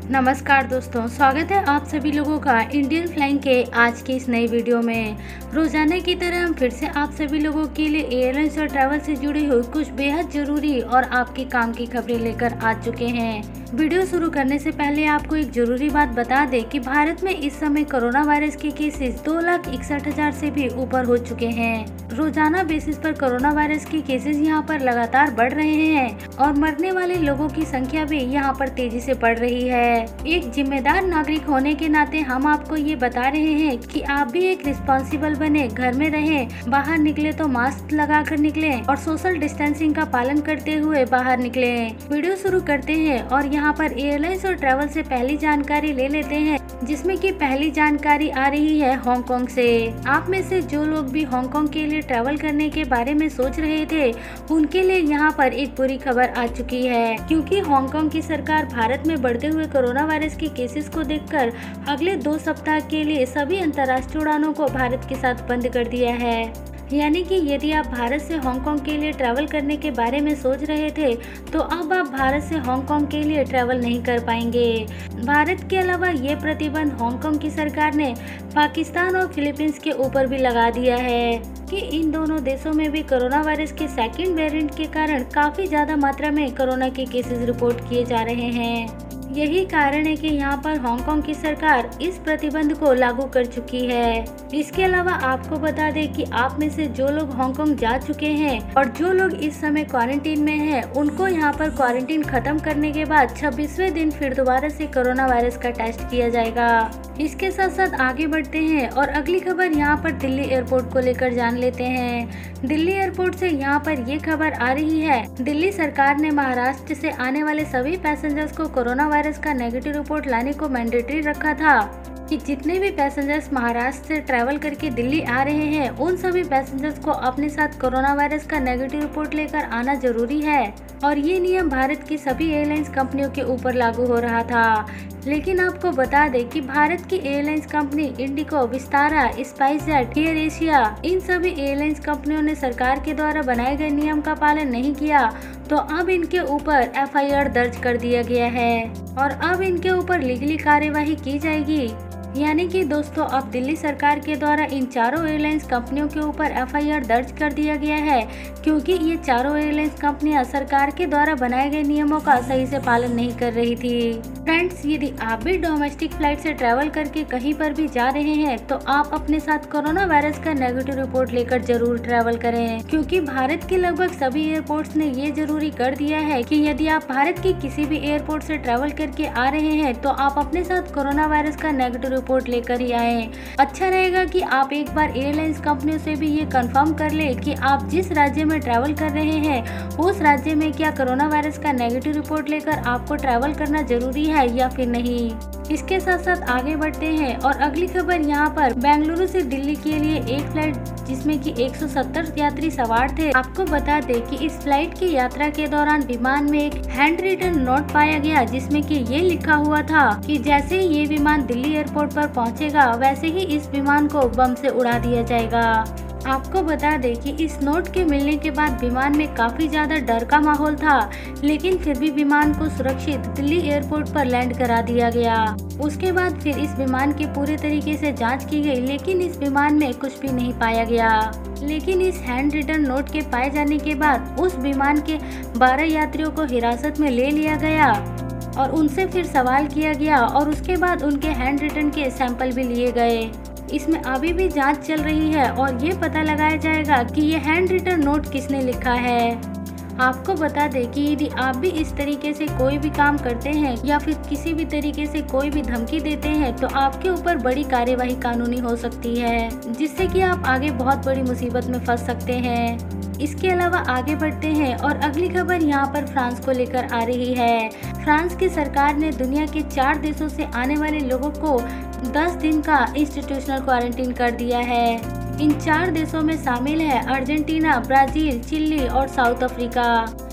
नमस्कार दोस्तों, स्वागत है आप सभी लोगों का इंडियन फ्लाइंग के आज की इस नई वीडियो में। रोजाना की तरह हम फिर से आप सभी लोगों के लिए एयरलाइंस और ट्रैवल से जुड़ी हुई कुछ बेहद जरूरी और आपके काम की खबरें लेकर आ चुके हैं। वीडियो शुरू करने से पहले आपको एक जरूरी बात बता दें कि भारत में इस समय कोरोना वायरस के केसेस 2,61,000 से भी ऊपर हो चुके हैं। रोजाना बेसिस पर कोरोना वायरस के केसेस यहां पर लगातार बढ़ रहे हैं और मरने वाले लोगों की संख्या भी यहां पर तेजी से बढ़ रही है। एक जिम्मेदार नागरिक होने के नाते हम आपको ये बता रहे हैं कि आप भी एक रिस्पॉन्सिबल बने, घर में रहें, बाहर निकले तो मास्क लगा कर निकले और सोशल डिस्टेंसिंग का पालन करते हुए बाहर निकले। वीडियो शुरू करते हैं और यहाँ पर एयरलाइंस और ट्रैवल से पहली जानकारी ले लेते हैं, जिसमें कि पहली जानकारी आ रही है हांगकांग से। आप में से जो लोग भी हांगकांग के लिए ट्रैवल करने के बारे में सोच रहे थे, उनके लिए यहाँ पर एक बुरी खबर आ चुकी है, क्योंकि हांगकांग की सरकार भारत में बढ़ते हुए कोरोना वायरस के केसेस को देखकर अगले 2 सप्ताह के लिए सभी अंतर्राष्ट्रीय उड़ानों को भारत के साथ बंद कर दिया है। यानी कि यदि आप भारत से हांगकांग के लिए ट्रैवल करने के बारे में सोच रहे थे, तो अब आप भारत से हांगकांग के लिए ट्रैवल नहीं कर पाएंगे। भारत के अलावा ये प्रतिबंध हांगकांग की सरकार ने पाकिस्तान और फिलीपींस के ऊपर भी लगा दिया है कि इन दोनों देशों में भी कोरोना वायरस के सेकंड वेरिएंट के कारण काफी ज्यादा मात्रा में कोरोना के केसेस रिपोर्ट किए जा रहे हैं। यही कारण है कि यहाँ पर हांगकांग की सरकार इस प्रतिबंध को लागू कर चुकी है। इसके अलावा आपको बता दें कि आप में से जो लोग हांगकांग जा चुके हैं और जो लोग इस समय क्वारंटीन में हैं, उनको यहाँ पर क्वारंटीन खत्म करने के बाद 26वें दिन फिर दोबारा से कोरोना वायरस का टेस्ट किया जाएगा। इसके साथ साथ आगे बढ़ते हैं और अगली खबर यहाँ पर दिल्ली एयरपोर्ट को लेकर जान लेते हैं। दिल्ली एयरपोर्ट से यहाँ पर ये खबर आ रही है, दिल्ली सरकार ने महाराष्ट्र से आने वाले सभी पैसेंजर्स को कोरोना वायरस का नेगेटिव रिपोर्ट लाने को मैंडेटरी रखा था कि जितने भी पैसेंजर्स महाराष्ट्र से ट्रैवल करके दिल्ली आ रहे हैं, उन सभी पैसेंजर्स को अपने साथ कोरोना वायरस का नेगेटिव रिपोर्ट लेकर आना जरूरी है। और ये नियम भारत की सभी एयरलाइंस कंपनियों के ऊपर लागू हो रहा था। लेकिन आपको बता दें कि भारत की airlines company IndiGo, Vistara, SpiceJet, Air Asia, इन सभी एयरलाइंस कंपनियों ने सरकार के द्वारा बनाए गए नियम का पालन नहीं किया, तो अब इनके ऊपर FIR दर्ज कर दिया गया है और अब इनके ऊपर लीगली कार्यवाही की जाएगी। यानी कि दोस्तों, अब दिल्ली सरकार के द्वारा इन चारों एयरलाइंस कंपनियों के ऊपर FIR दर्ज कर दिया गया है, क्योंकि ये चारों एयरलाइंस कंपनियां सरकार के द्वारा बनाए गए नियमों का सही से पालन नहीं कर रही थी। फ्रेंड्स, यदि आप भी डोमेस्टिक फ्लाइट से ट्रैवल करके कहीं पर भी जा रहे हैं, तो आप अपने साथ कोरोना वायरस का नेगेटिव रिपोर्ट लेकर जरूर ट्रैवल करें, क्योंकि भारत के लगभग सभी एयरपोर्ट्स ने ये जरूरी कर दिया है कि यदि आप भारत के किसी भी एयरपोर्ट से ट्रैवल करके आ रहे हैं, तो आप अपने साथ कोरोना वायरस का नेगेटिव रिपोर्ट लेकर ही आए। अच्छा रहेगा कि आप एक बार एयरलाइंस कंपनियों से भी ये कंफर्म कर ले कि आप जिस राज्य में ट्रैवल कर रहे हैं, उस राज्य में क्या कोरोना वायरस का नेगेटिव रिपोर्ट लेकर आपको ट्रैवल करना जरूरी है या फिर नहीं। इसके साथ साथ आगे बढ़ते हैं और अगली खबर यहाँ पर बेंगलुरु से दिल्ली के लिए एक फ्लाइट जिसमें कि 170 यात्री सवार थे। आपको बता दें कि इस फ्लाइट की यात्रा के दौरान विमान में एक हैंड रिटन नोट पाया गया, जिसमें कि ये लिखा हुआ था कि जैसे ही ये विमान दिल्ली एयरपोर्ट पर पहुंचेगा, वैसे ही इस विमान को बम से उड़ा दिया जाएगा। आपको बता दें कि इस नोट के मिलने के बाद विमान में काफी ज्यादा डर का माहौल था, लेकिन फिर भी विमान को सुरक्षित दिल्ली एयरपोर्ट पर लैंड करा दिया गया। उसके बाद फिर इस विमान की पूरे तरीके से जांच की गई, लेकिन इस विमान में कुछ भी नहीं पाया गया। लेकिन इस हैंड रिटन नोट के पाए जाने के बाद उस विमान के 12 यात्रियों को हिरासत में ले लिया गया और उनसे फिर सवाल किया गया और उसके बाद उनके हैंड रिटन के सैंपल भी लिए गए। इसमें अभी भी जांच चल रही है और ये पता लगाया जाएगा कि ये हैंड रिटन नोट किसने लिखा है। आपको बता दें कि यदि आप भी इस तरीके से कोई भी काम करते हैं या फिर किसी भी तरीके से कोई भी धमकी देते हैं, तो आपके ऊपर बड़ी कार्यवाही कानूनी हो सकती है, जिससे कि आप आगे बहुत बड़ी मुसीबत में फंस सकते हैं। इसके अलावा आगे बढ़ते हैं और अगली खबर यहाँ पर फ्रांस को लेकर आ रही है। फ्रांस की सरकार ने दुनिया के 4 देशों से आने वाले लोगों को 10 दिन का इंस्टीट्यूशनल क्वारंटीन कर दिया है। इन 4 देशों में शामिल है अर्जेंटीना, ब्राजील, चिली और साउथ अफ्रीका।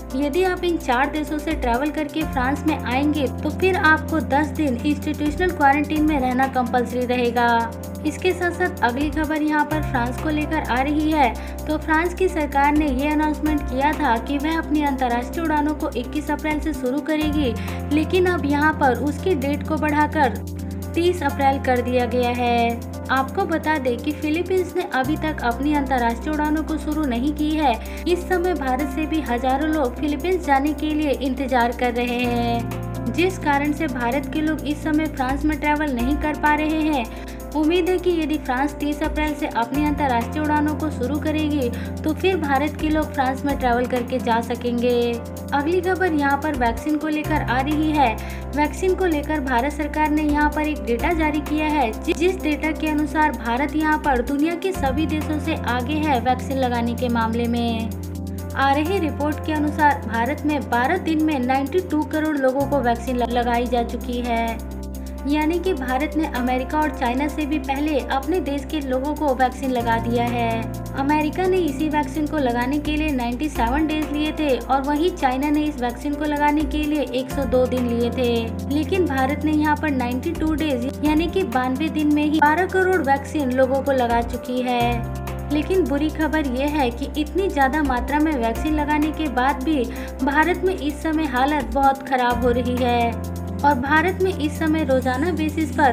यदि आप इन 4 देशों से ट्रैवल करके फ्रांस में आएंगे तो फिर आपको 10 दिन इंस्टीट्यूशनल क्वारंटीन में रहना कंपलसरी रहेगा। इसके साथ साथ अगली खबर यहाँ पर फ्रांस को लेकर आ रही है। तो फ्रांस की सरकार ने ये अनाउंसमेंट किया था कि वह अपनी अंतर्राष्ट्रीय उड़ानों को 21 अप्रैल से शुरू करेगी, लेकिन अब यहाँ पर उसकी डेट को बढ़ाकर 30 अप्रैल कर दिया गया है। आपको बता दें कि फिलीपींस ने अभी तक अपनी अंतर्राष्ट्रीय उड़ानों को शुरू नहीं की है। इस समय भारत से भी हजारों लोग फिलीपींस जाने के लिए इंतजार कर रहे हैं, जिस कारण से भारत के लोग इस समय फ्रांस में ट्रैवल नहीं कर पा रहे हैं। उम्मीद है कि यदि फ्रांस 30 अप्रैल से अपनी अंतर्राष्ट्रीय उड़ानों को शुरू करेगी तो फिर भारत के लोग फ्रांस में ट्रैवल करके जा सकेंगे। अगली खबर यहाँ पर वैक्सीन को लेकर आ रही है। वैक्सीन को लेकर भारत सरकार ने यहाँ पर एक डेटा जारी किया है, जिस डेटा के अनुसार भारत यहाँ पर दुनिया के सभी देशों से आगे है वैक्सीन लगाने के मामले में। आ रही रिपोर्ट के अनुसार भारत में 12 दिन में 92 करोड़ लोगों को वैक्सीन लगाई जा चुकी है, यानी कि भारत ने अमेरिका और चाइना से भी पहले अपने देश के लोगों को वैक्सीन लगा दिया है। अमेरिका ने इसी वैक्सीन को लगाने के लिए 97 डेज लिए थे और वहीं चाइना ने इस वैक्सीन को लगाने के लिए 102 दिन लिए थे, लेकिन भारत ने यहाँ पर 92 डेज यानी कि 92 दिन में ही 12 करोड़ वैक्सीन लोगों को लगा चुकी है। लेकिन बुरी खबर यह है कि इतनी ज्यादा मात्रा में वैक्सीन लगाने के बाद भी भारत में इस समय हालत बहुत खराब हो रही है और भारत में इस समय रोजाना बेसिस पर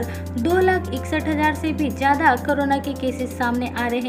2,61,000 से भी ज्यादा कोरोना के केसेस सामने आ रहे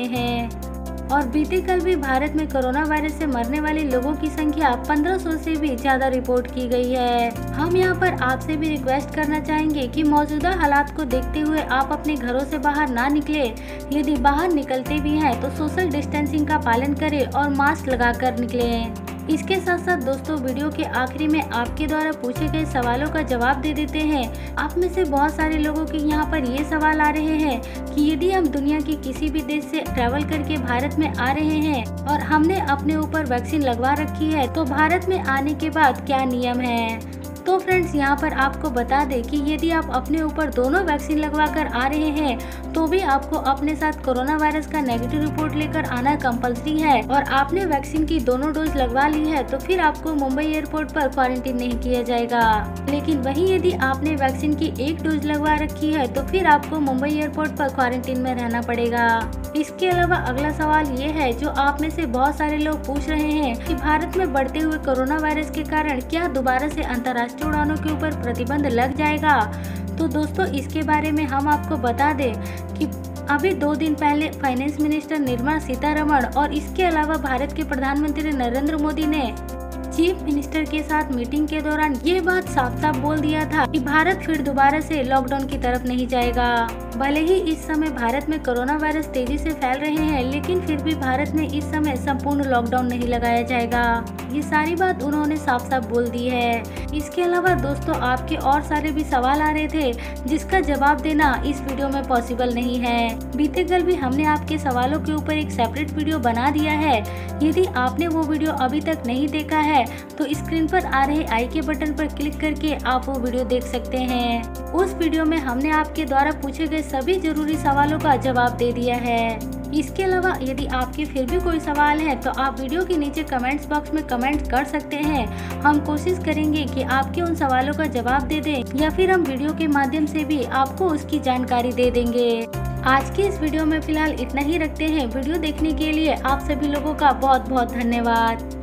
हैं और बीते कल भी भारत में कोरोना वायरस से मरने वाले लोगों की संख्या 1500 से भी ज्यादा रिपोर्ट की गई है। हम यहाँ पर आपसे भी रिक्वेस्ट करना चाहेंगे कि मौजूदा हालात को देखते हुए आप अपने घरों से बाहर ना निकले। यदि बाहर निकलते भी हैं तो सोशल डिस्टेंसिंग का पालन करें और मास्क लगा कर निकलें। इसके साथ साथ दोस्तों वीडियो के आखिरी में आपके द्वारा पूछे गए सवालों का जवाब दे देते हैं। आप में से बहुत सारे लोगों के यहाँ पर ये सवाल आ रहे हैं कि यदि हम दुनिया के किसी भी देश से ट्रैवल करके भारत में आ रहे हैं और हमने अपने ऊपर वैक्सीन लगवा रखी है तो भारत में आने के बाद क्या नियम है। तो फ्रेंड्स यहाँ पर आपको बता दें कि यदि आप अपने ऊपर दोनों वैक्सीन लगवा कर आ रहे हैं तो भी आपको अपने साथ कोरोना वायरस का नेगेटिव रिपोर्ट लेकर आना कंपलसरी है और आपने वैक्सीन की दोनों डोज लगवा ली है तो फिर आपको मुंबई एयरपोर्ट पर क्वारंटीन नहीं किया जाएगा। लेकिन वहीं यदि आपने वैक्सीन की एक डोज लगवा रखी है तो फिर आपको मुंबई एयरपोर्ट पर क्वारंटीन में रहना पड़ेगा। इसके अलावा अगला सवाल ये है जो आप में से बहुत सारे लोग पूछ रहे हैं कि भारत में बढ़ते हुए कोरोना वायरस के कारण क्या दोबारा से अंतर्राष्ट्रीय उड़ानों के ऊपर प्रतिबंध लग जाएगा। तो दोस्तों इसके बारे में हम आपको बता दें कि अभी 2 दिन पहले फाइनेंस मिनिस्टर निर्मला सीतारमण और इसके अलावा भारत के प्रधानमंत्री नरेंद्र मोदी ने चीफ मिनिस्टर के साथ मीटिंग के दौरान ये बात साफ साफ बोल दिया था कि भारत फिर दोबारा से लॉकडाउन की तरफ नहीं जाएगा। भले ही इस समय भारत में कोरोना वायरस तेजी से फैल रहे हैं, लेकिन फिर भी भारत में इस समय संपूर्ण लॉकडाउन नहीं लगाया जाएगा। ये सारी बात उन्होंने साफ साफ बोल दी है। इसके अलावा दोस्तों आपके और सारे भी सवाल आ रहे थे जिसका जवाब देना इस वीडियो में पॉसिबल नहीं है। बीते कल भी हमने आपके सवालों के ऊपर एक सेपरेट वीडियो बना दिया है। यदि आपने वो वीडियो अभी तक नहीं देखा है तो स्क्रीन पर आ रहे आई के बटन पर क्लिक करके आप वो वीडियो देख सकते हैं। उस वीडियो में हमने आपके द्वारा पूछे गए सभी जरूरी सवालों का जवाब दे दिया है। इसके अलावा यदि आपके फिर भी कोई सवाल है तो आप वीडियो के नीचे कमेंट्स बॉक्स में कमेंट कर सकते हैं। हम कोशिश करेंगे कि आपके उन सवालों का जवाब दे दें या फिर हम वीडियो के माध्यम से भी आपको उसकी जानकारी दे देंगे। आज की इस वीडियो में फिलहाल इतना ही रखते हैं। वीडियो देखने के लिए आप सभी लोगों का बहुत बहुत धन्यवाद।